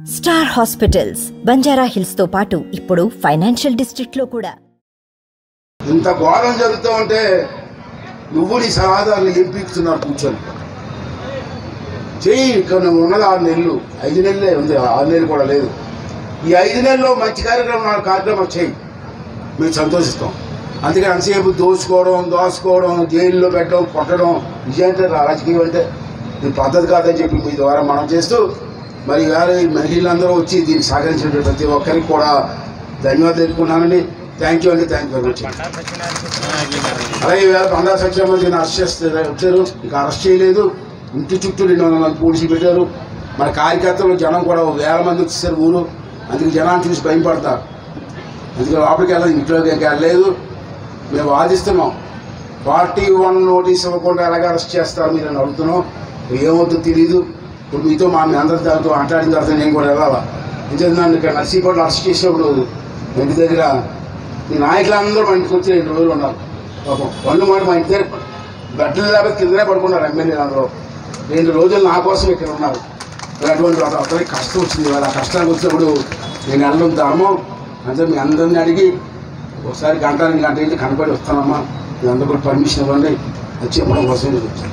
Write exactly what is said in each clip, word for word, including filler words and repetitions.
Star hospitals Banjara hills తో పాటు ఇప్పుడు ఫైనాన్షియల్ డిస్ట్రిక్ట్ లో కూడా ఇంత ఘోరం జరుగుతూ ఉంటే నువ్వు నీ సలహాదారులు ఏం పీకుతున్నారు కూర్చొని చెయ్యి. ఇక్కడ ఉన్నది ఆరు నెలలు ఐదు నెలలే ఉంది, ఆరు నెలలు కూడా లేదు. ఈ ఐదు నెలల్లో మంచి కార్యక్రమం నాలుగు కార్యక్రమం చెయ్యి, మేము సంతోషిస్తాం. అందుకని అంతసేపు దోచుకోవడం దోచుకోవడం జైల్లో పెట్టడం కొట్టడం ఇదేంటే రాజకీయం అంటే ఇది పద్ధతి కాదని చెప్పి మీ ద్వారా మనం చేస్తూ మరి వేరే మహిళలందరూ వచ్చి దీన్ని సహకరించిన ప్రతి ఒక్కరికి కూడా ధన్యవాదాలు తెలుపుకున్నానండి. థ్యాంక్ యూ అండి, థ్యాంక్ యూ వెరీ మచ్. అలాగే ఈవేళ బండా సత్యమంత్రిని అరెస్ట్ చేస్తే వచ్చారు, ఇంకా అరెస్ట్ చేయలేదు. ఇంటి చుట్టూ రెండు వందల మంది పోలీసులు పెట్టారు. మన కార్యకర్తలు జనం కూడా వేల మంది వచ్చేసారు ఊరు. అందుకే జనాన్ని చూసి భయపడతారు. అందుకే లోపలికి వెళ్ళాలి, ఇంట్లోకి వెళ్ళలేదు. మేము వాదిస్తున్నాం, ఫార్టీ వన్ నోటీస్ ఇవ్వకుండా ఎలాగ అరెస్ట్ చేస్తారు మీరు అని అడుగుతున్నాం. ఏమవుతుందో తెలీదు. ఇప్పుడు మీతో మా మీ అందరి దాంతో మాట్లాడిన తర్వాత నేను కూడా వెళ్ళాలా. ఎందుకంటే నన్ను ఇక్కడ నర్సీపట్నం అరెస్ట్ చేసినప్పుడు ఇంటి దగ్గర ఈ నాయకులందరూ మా ఇంటికి వచ్చి రెండు రోజులు ఉన్నారు. పాపం వాళ్ళు మాట మా ఇంటి దగ్గర బట్టలు లేకపోతే కిందనే పడుకున్నారు ఎమ్మెల్యేలు అందరూ. రెండు రోజులు నా కోసం ఇక్కడ ఉన్నారు. అటువంటి అతనికి కష్టం వచ్చింది. వాళ్ళ కష్టానికి వచ్చినప్పుడు నేను వెళ్ళడం ధర్మం. అంటే మీ అందరినీ అడిగి ఒకసారి గంట రెండు గంట అయితే కనపడి వస్తానమ్మా, మీ అందరూ కూడా పర్మిషన్ ఇవ్వండి అని చెప్పడం కోసం నేను వచ్చాను.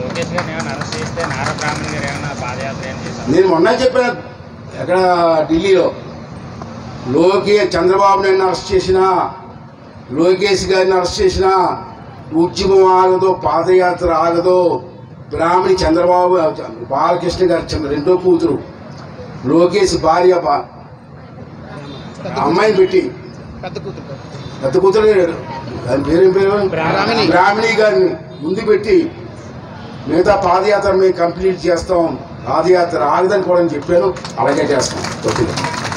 నేను మొన్న చెప్పాను ఎక్కడ ఢిల్లీలో లోకేష్ చంద్రబాబు నాయుడిని అరెస్ట్ చేసినా లోకేష్ గారిని అరెస్ట్ చేసినా ఉద్యమం ఆగదు, పాదయాత్ర ఆగదు. బ్రాహ్మణి చంద్రబాబు బాలకృష్ణ గారి చంద్ర రెండో కూతురు లోకేష్ భార్య అమ్మాయిని పెట్టి పెద్ద కూతురు దాని పేరేం పేరు బ్రాహ్మణి గారిని ముందు పెట్టి మిగతా పాదయాత్ర మేము కంప్లీట్ చేస్తాం, పాదయాత్ర ఆగదని కూడా చెప్పాను. అలాగే చేస్తాం.